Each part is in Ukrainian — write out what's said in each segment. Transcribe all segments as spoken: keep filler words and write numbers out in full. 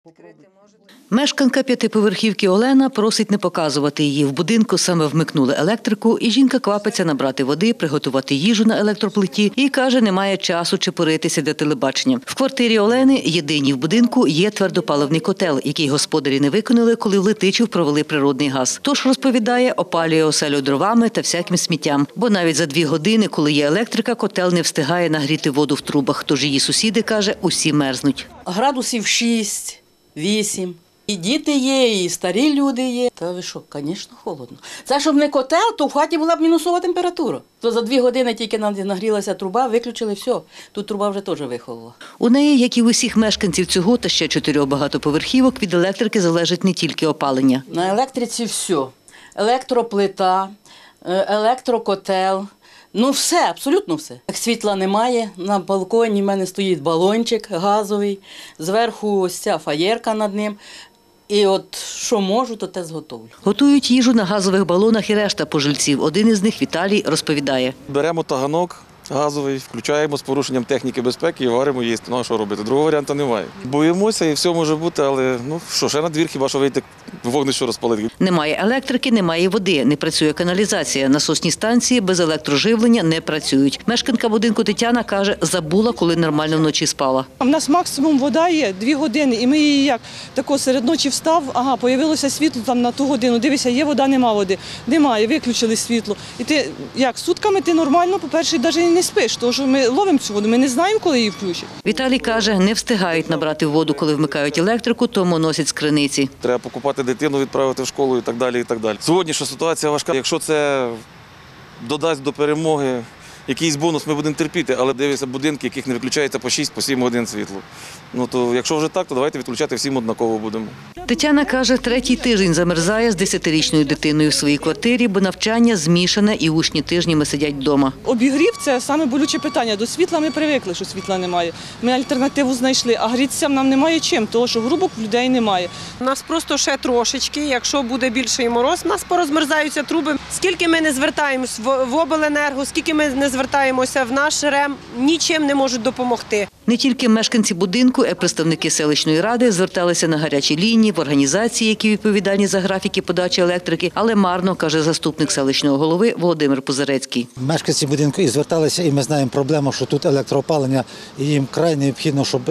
Мешканка п'ятиповерхівки Олена просить не показувати її. В будинку саме вмикнули електрику, і жінка квапиться набрати води, приготувати їжу на електроплиті і, каже, немає часу чепуритися для телебачення. В квартирі Олени, єдиній в будинку, є твердопаливний котел, який господарі не виконали, коли в Летичів провели природний газ. Тож, розповідає, опалює оселю дровами та всяким сміттям. Бо навіть за дві години, коли є електрика, котел не встигає нагріти воду в трубах. Тож її сусіди, каже, усі мерзнуть. Градусів шість, вісім. І діти є, і старі люди є. Та ви що, звісно, холодно. Це, щоб не котел, то в хаті була б мінусова температура. То за дві години тільки нагрілася труба, виключили все. Тут труба вже теж вихолола. У неї, як і в усіх мешканців цього та ще чотирьох багатоповерхівок, від електрики залежить не тільки опалення. На електриці все. Електроплита, електрокотел. Ну все, абсолютно все. Світла немає, на балконі в мене стоїть балончик газовий, зверху ось ця фаєрка над ним. І от що можу, то те зготовлю. Готують їжу на газових балонах і решта пожильців. Один із них, Віталій, розповідає. Беремо таганок газовий, включаємо з порушенням техніки безпеки і варимо їсти. Ну а що робити? Другого варіанту немає. Боїмося і все може бути, але ну що, ще на двір хіба що вийти вогнище розпалити. Немає електрики, немає води, не працює каналізація. Насосні станції без електроживлення не працюють. Мешканка будинку Тетяна каже, забула, коли нормально вночі спала. У нас максимум вода є дві години, і ми її як тако серед ночі встав, ага, появилося світло там на ту годину, дивися, є вода, нема води. Немає, виключили світло. І ти як, сутками ти нормально, по-перше, навіть не спиш, тому що ми ловимо цю воду, ми не знаємо, коли її включать. Віталій каже, не встигають набрати воду, коли вмикають електрику, тому носять з криниці. Треба покупати дитину, відправити в школу і так далі, і так далі. Сьогоднішня ситуація важка. Якщо це додасть до перемоги якийсь бонус, ми будемо терпіти, але дивися будинки, яких не виключається по шість-сім годин світло. Ну то якщо вже так, то давайте відключати всім однаково будемо. Тетяна каже, третій тиждень замерзає з десятирічною дитиною в своїй квартирі, бо навчання змішане і учні тижнями сидять вдома. Обігрів – це саме болюче питання. До світла ми привикли, що світла немає. Ми альтернативу знайшли, а грітися нам немає чим, тому що грубок в людей немає. У нас просто ще трошечки, якщо буде більший мороз, у нас порозмерзаються труби. Скільки ми не звертаємось в обленерго, скільки ми не звертаємося в наш РЕМ, нічим не можуть допомогти. Не тільки мешканці будинку, а й представники селищної ради зверталися на гарячі лінії, в організації, які відповідальні за графіки подачі електрики, але марно, каже заступник селищного голови Володимир Пузарецький. Мешканці будинку і зверталися, і ми знаємо проблему, що тут електроопалення, і їм край необхідно, щоб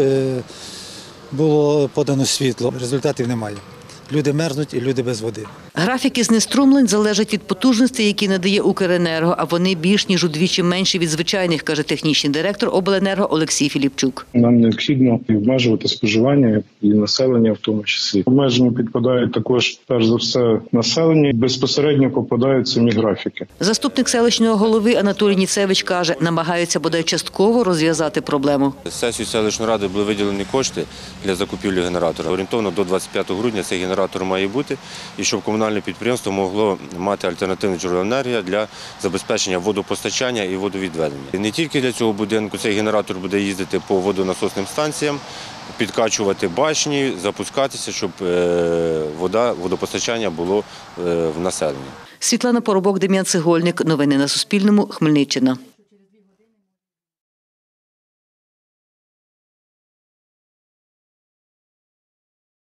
було подано світло. Результатів немає. Люди мерзнуть і люди без води. Графіки знеструмлень залежать від потужностей, які надає Укренерго, а вони більш ніж удвічі менші від звичайних, каже технічний директор обленерго Олексій Філіпчук. Нам необхідно обмежувати споживання і населення в тому числі. Обмеження підпадають також, перш за все, населення. Безпосередньо попадають самі графіки. Заступник селищного голови Анатолій Ніцевич каже, намагаються бодай частково розв'язати проблему. Сесію селищної ради були виділені кошти для закупівлі генератора. Орієнтовно до двадцять п'ятого грудня цей генератор має бути, і щоб комунальне підприємство могло мати альтернативне джерело енергії для забезпечення водопостачання і водовідведення. Не тільки для цього будинку цей генератор буде їздити по водонасосним станціям, підкачувати башні, запускатися, щоб вода, водопостачання було в населенні. Світлана Поробок, Дем'ян Цегольник. Новини на Суспільному. Хмельниччина.